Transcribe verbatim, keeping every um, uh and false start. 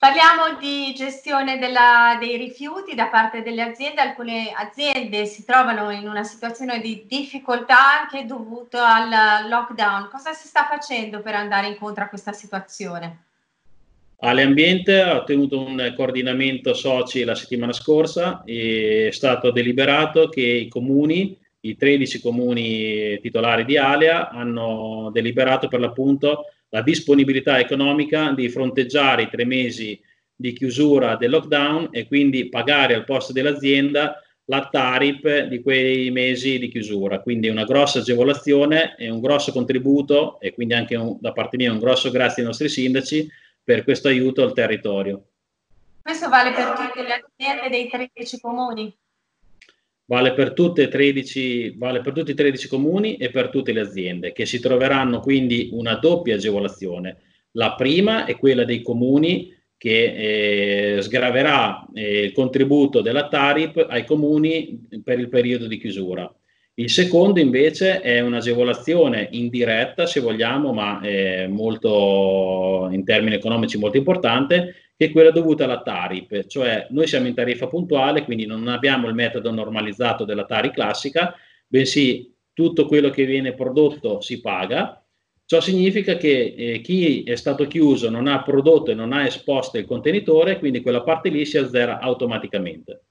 Parliamo di gestione della, dei rifiuti da parte delle aziende. Alcune aziende si trovano in una situazione di difficoltà anche dovuto al lockdown. Cosa si sta facendo per andare incontro a questa situazione? Aleambiente ha ottenuto un coordinamento soci la settimana scorsa e è stato deliberato che i comuni, i tredici comuni titolari di Alea, hanno deliberato per l'appunto la disponibilità economica di fronteggiare i tre mesi di chiusura del lockdown e quindi pagare al posto dell'azienda la tarif di quei mesi di chiusura. Quindi una grossa agevolazione e un grosso contributo, e quindi anche un, da parte mia un grosso grazie ai nostri sindaci per questo aiuto al territorio. Questo vale per tutte le aziende dei tredici comuni? Vale per, tutte e tredici, vale per tutti i tredici comuni e per tutte le aziende, che si troveranno quindi una doppia agevolazione. La prima è quella dei comuni, che eh, sgraverà eh, il contributo della tarif ai comuni per il periodo di chiusura. Il secondo invece è un'agevolazione indiretta, se vogliamo, ma eh, molto, in termini economici molto importante, che è quella dovuta alla tarif, cioè noi siamo in tariffa puntuale, quindi non abbiamo il metodo normalizzato della Tari classica, bensì tutto quello che viene prodotto si paga. Ciò significa che eh, chi è stato chiuso non ha prodotto e non ha esposto il contenitore, quindi quella parte lì si azzera automaticamente.